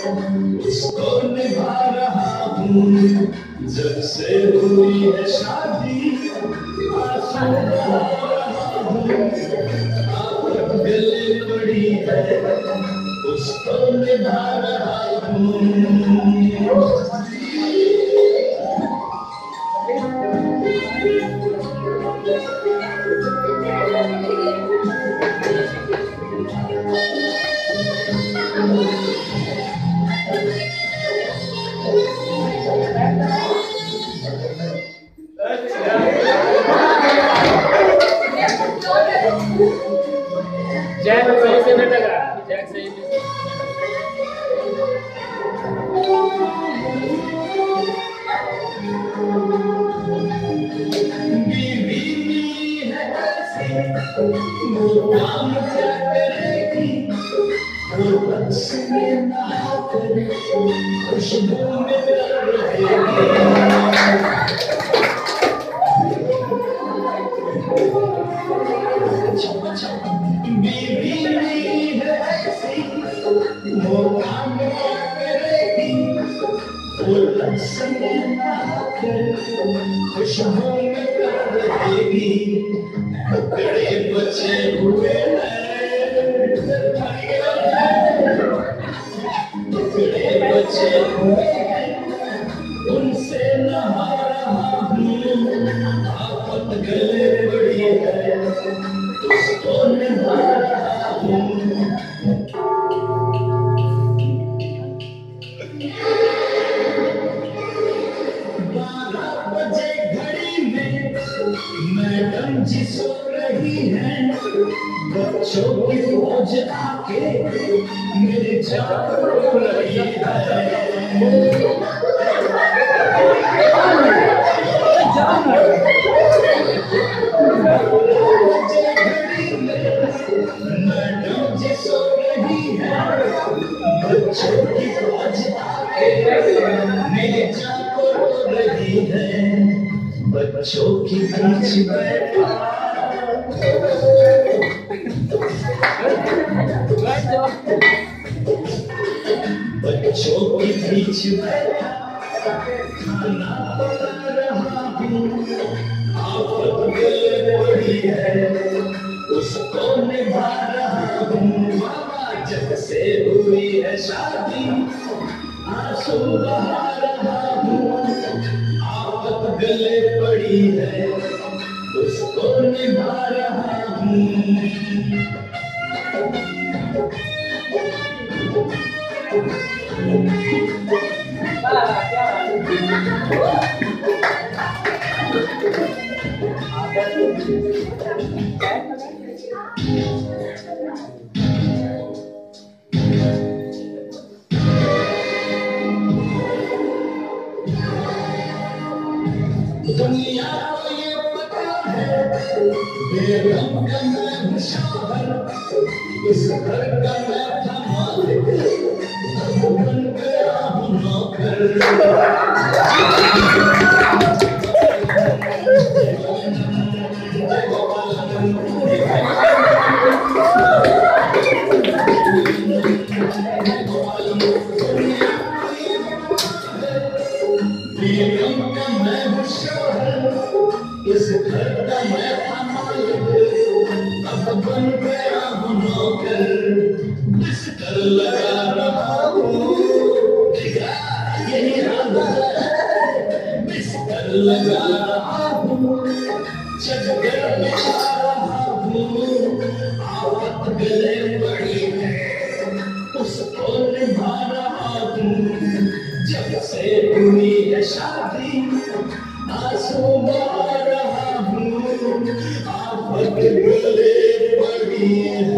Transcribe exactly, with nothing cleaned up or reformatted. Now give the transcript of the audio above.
उसको निभा रहा हूँ। जब से हुई है शादी आंसू बहा रहा हूँ। आफत गले पड़ी है उसको निभा रहा हूँ। जैक सही से नहीं लगा, जैक सही से। बीवी मिली है ऐसी वो काम क्या करेगी। वो रक्स में नहाकर खुशबू में तर रहेगी। बीवी नहीं है ऐसी वो काम क्या करेगी। वो रक्स में नहाकर खुशबू में तर रहेगी। बड़े बचे हुए बड़े बचे हुए उनसे नहा रहा हूँ। आफत गले पड़ी है उसको निभा रहा हूँ। बारह बजे घड़ी में मैडम जी सो रही है। बच्चों की फौज आके मेरे जान रोक रही है। मैडम जी सो रही है। बच्चों की फौज आके मेरे जान को रोक रही है। बच्चों की बीच बैठा बच्चों के बीच बैठा खाना बना रहा हूँ। आफत गले पड़ी है उसको निभा रहा हूँ। मामा जब से हुई है शादी आंसू बहा रहा हूँ। आफत गले पड़ी है उसको निभा रहा हूँ। दुनिया को ये पता है बेगम का मैं हूँ शौहर। इस घर का मैं था मालिक बन गया हूँ नौकर। बेगम का मैं हूँ शौहर। इस घर का मैं था मालिक अब बन गया हूँ नौकर। बिस्तर लगा रहा हूँ यही हाल है। बिस्तर लगा रहा हूँ चद्दर बिछा रहा हूँ। आफत गले पड़ी है उसको निभा रहा हूँ। जब से हुई है शादी आंसू बहा रहा हूँ। आफत गले पड़ी है